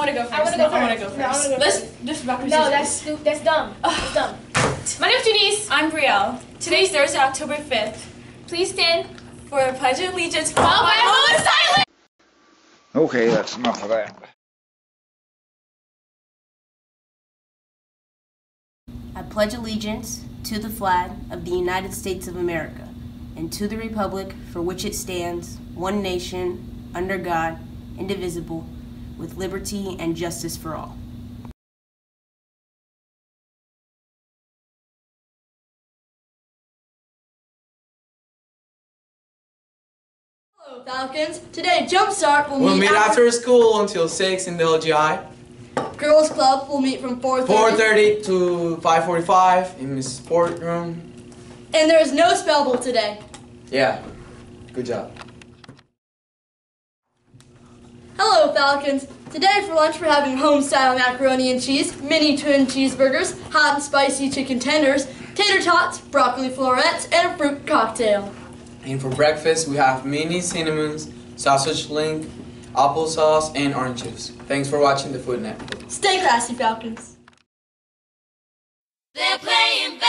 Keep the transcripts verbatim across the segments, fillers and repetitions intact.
want to go first. I want to no, go first. I want to go first. No, I want to go Let's first. just rock, paper, No, scissors. that's stu- that's dumb. That's dumb. My name's Denise. I'm Brielle. Today's Thursday, October fifth. Please stand for a pledge of allegiance followed by a moment of silence. Okay, that's enough of that. I pledge allegiance to the flag of the United States of America and to the republic for which it stands, one nation, under God, indivisible, with liberty and justice for all. Hello, Falcons. Today, Jumpstart will We'll meet, meet after, after school until six in the L G I. Girls Club will meet from four thirty. four thirty to five forty-five in the sport room. And there is no spellable today. Yeah, good job. Hello, Falcons. Today for lunch we're having home-style macaroni and cheese, mini twin cheeseburgers, hot and spicy chicken tenders, tater tots, broccoli florets, and a fruit cocktail. And for breakfast, we have mini cinnamons, sausage link, applesauce, and orange juice. Thanks for watching the Food Network. Stay classy, Falcons. They're playing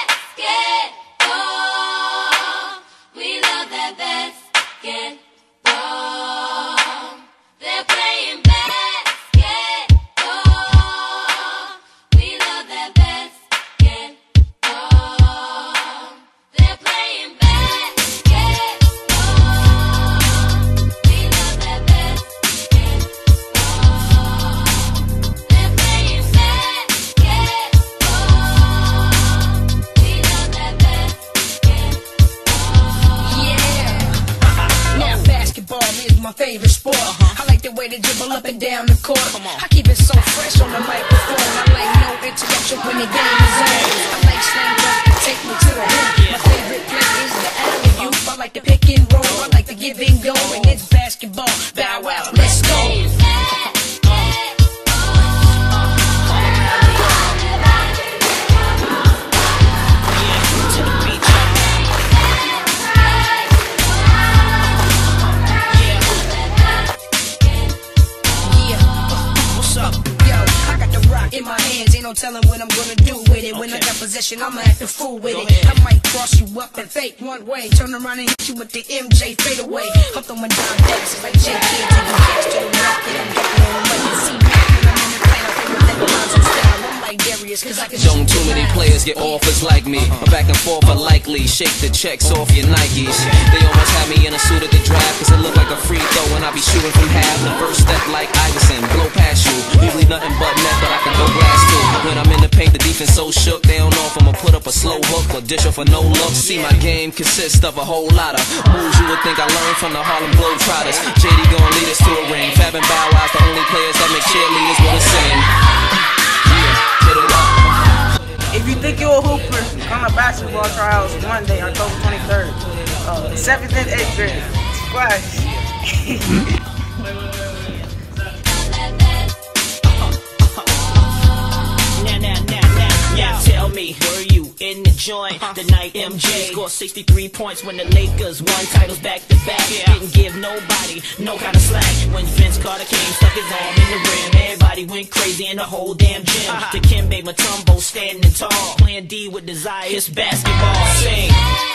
basketball. We love that basketball. They're playing basketball. We love that basketball. They're playing basketball. We love that basketball. They're playing basketball. We love that basketball. Yeah. Now basketball is my favorite sport. I like the way they dribble up and down the court. I keep it so fresh on the microphone. I like no interruption when the game is on. I like slam dunk to take me to the hoop. My favorite play is the alley-oop. I like the pick and roll. I like the give and go. And it's basketball. Bow wow, let's go. In my hands, ain't no telling what I'm gonna do with it. When I got possession, I'ma act a fool with it. I might cross you up and fake one way, turn around and hit you with the M J fade away. I'm throwing down dances like J K, taking cash to the rack, and I'm getting on money. See me when I'm in the plane, I play with that nonsense style. I'm like Darius, cause I can Don't too many players get offers like me. I'm back and forth are likely. Shake the checks off your Nikes. They almost had me in a suit at the draft, cause it looked like a free throw when I be shooting from half. The first step like Iverson, blow past you. Usually nothing but net, but I can go glass too. When I'm in the paint, the defense so shook, they don't know if I'ma put up a slow hook or dish off for no look. See, my game consists of a whole lot of moves you would think I learned from the Harlem Globetrotters. J D gon' lead us to a ring. Fab and Bow Wow's the only players that make cheerleaders wanna sing. Yeah, hit it up. If you think you're a hooper, come to basketball trials Monday, October twenty-third. Uh, seventh and eighth grade. Splash. Now, now, now, now, now, tell me, were you in the joint the night M J scored sixty-three points when the Lakers won titles back to back? Didn't give nobody no kind of slack. When Vince Carter came, stuck his arm in the rim, everybody went crazy in the whole damn gym. Dikembe Mutombo standing tall, playing D with desire. It's basketball. Sing.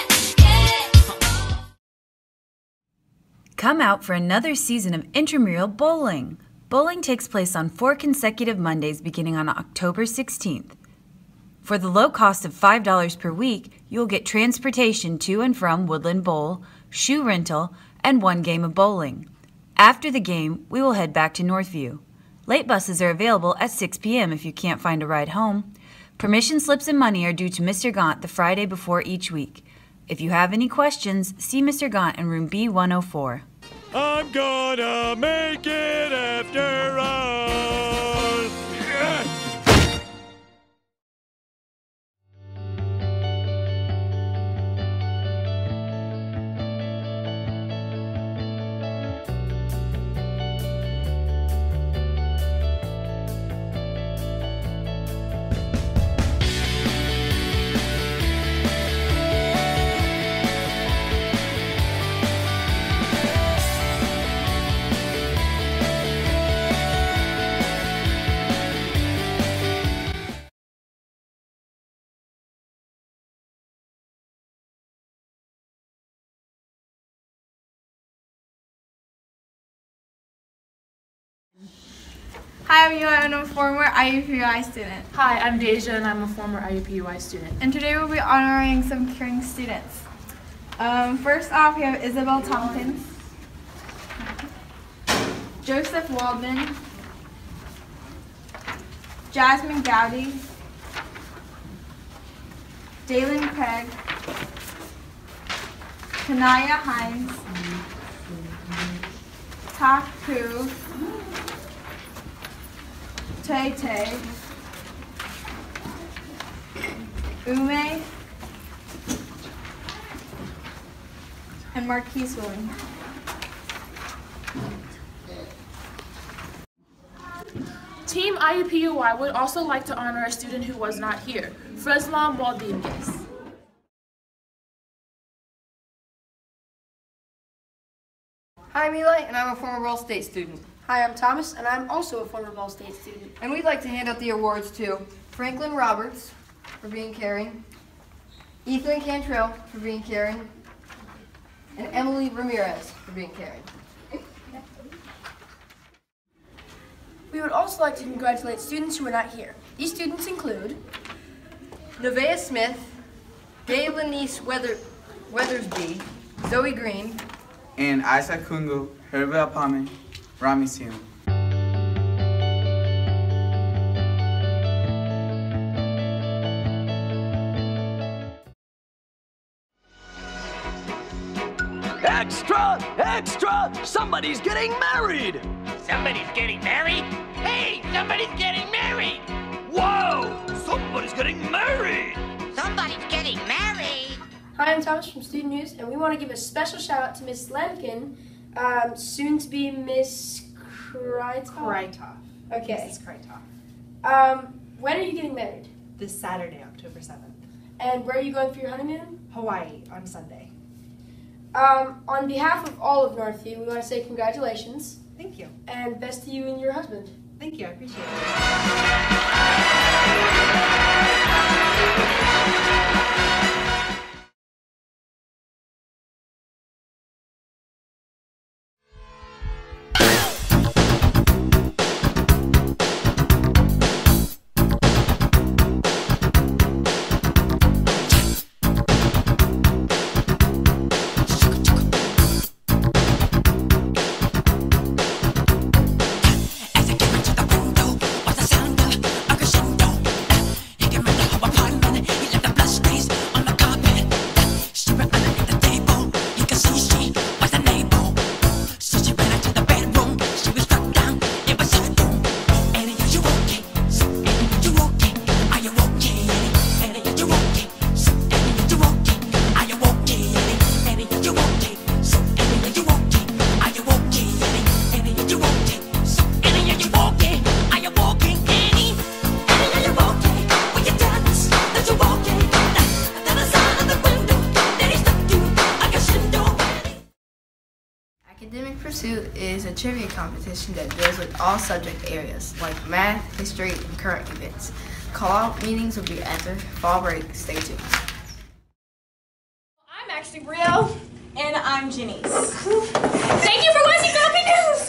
Come out for another season of intramural bowling. Bowling takes place on four consecutive Mondays beginning on October sixteenth. For the low cost of five dollars per week, you will get transportation to and from Woodland Bowl, shoe rental, and one game of bowling. After the game, we will head back to Northview. Late buses are available at six p m if you can't find a ride home. Permission slips and money are due to Mister Gaunt the Friday before each week. If you have any questions, see Mister Gaunt in room B one oh four. I'm gonna make it after all. Yeah. Hi, I'm Eli, and I'm a former I U P U I student. Hi, I'm Deja, and I'm a former I U P U I student. And today we'll be honoring some caring students. Um, first off, we have Isabel Tompkins, Joseph Waldman, Jasmine Gowdy, Dalen Craig, Kanaya Hines, Tak Koo, Tay Tay, Ume, and Marquise Willing. Team I U P U I would also like to honor a student who was not here, Fresma Maldinez. Hi, I'm Eli, and I'm a former Ball State student. Hi, I'm Thomas, and I'm also a former Ball State student. And we'd like to hand out the awards to Franklin Roberts for being caring, Ethan Cantrell for being caring, and Emily Ramirez for being caring. We would also like to congratulate students who are not here. These students include Nevaeh Smith, Gaylenice Weather, Weathersby, Zoe Green, and Isaac Kungu, Hervé Apame, Rami Sino. Extra! Extra! Somebody's getting married! Somebody's getting married? Hey, somebody's getting married! Whoa! Somebody's getting married! Somebody's getting married! Hi, I'm Thomas from Student News, and we want to give a special shout out to Miss Lemkin, um, soon to be Miss Krytov. Krytov. Okay. Missus Krytov. Um, when are you getting married? This Saturday, October seventh. And where are you going for your honeymoon? Hawaii on Sunday. Um, on behalf of all of Northview, we want to say congratulations. Thank you. And best to you and your husband. Thank you, I appreciate Academic Pursuit is a trivia competition that deals with all subject areas like math, history, and current events. Call-out meetings will be after fall break. Stay tuned. I'm actually Brio, and I'm Janice. Thank you for watching Falcon News!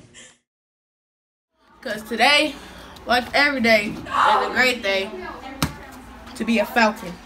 Because today, like every day, is a great day to be a Falcon.